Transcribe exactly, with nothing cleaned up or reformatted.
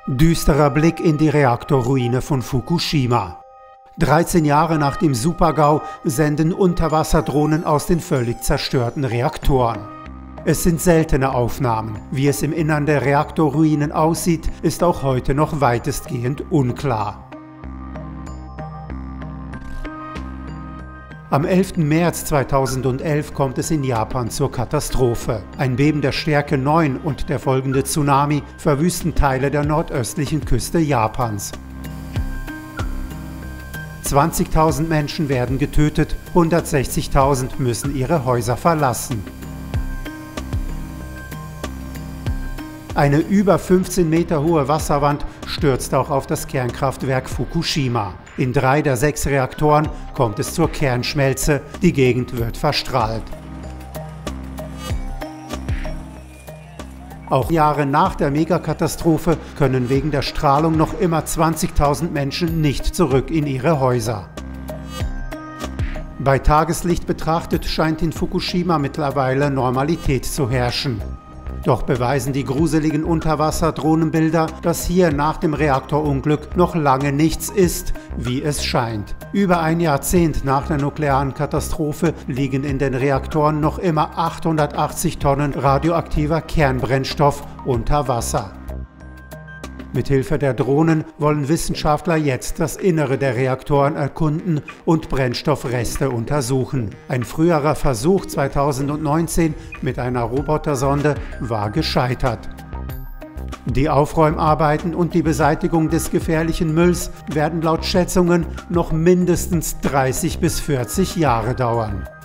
Düsterer Blick in die Reaktorruine von Fukushima. dreizehn Jahre nach dem Super-GAU senden Unterwasserdrohnen aus den völlig zerstörten Reaktoren. Es sind seltene Aufnahmen. Wie es im Innern der Reaktorruinen aussieht, ist auch heute noch weitestgehend unklar. Am elften März zweitausendelf kommt es in Japan zur Katastrophe. Ein Beben der Stärke neun und der folgende Tsunami verwüsten Teile der nordöstlichen Küste Japans. zwanzigtausend Menschen werden getötet, hundertsechzigtausend müssen ihre Häuser verlassen. Eine über fünfzehn Meter hohe Wasserwand stürzt auch auf das Kernkraftwerk Fukushima. In drei der sechs Reaktoren kommt es zur Kernschmelze, die Gegend wird verstrahlt. Auch Jahre nach der Megakatastrophe können wegen der Strahlung noch immer zwanzigtausend Menschen nicht zurück in ihre Häuser. Bei Tageslicht betrachtet scheint in Fukushima mittlerweile Normalität zu herrschen. Doch beweisen die gruseligen Unterwasserdrohnenbilder, dass hier nach dem Reaktorunglück noch lange nichts ist, wie es scheint. Über ein Jahrzehnt nach der nuklearen Katastrophe liegen in den Reaktoren noch immer achthundertachtzig Tonnen radioaktiver Kernbrennstoff unter Wasser. Mithilfe der Drohnen wollen Wissenschaftler jetzt das Innere der Reaktoren erkunden und Brennstoffreste untersuchen. Ein früherer Versuch zweitausendneunzehn mit einer Robotersonde war gescheitert. Die Aufräumarbeiten und die Beseitigung des gefährlichen Mülls werden laut Schätzungen noch mindestens dreißig bis vierzig Jahre dauern.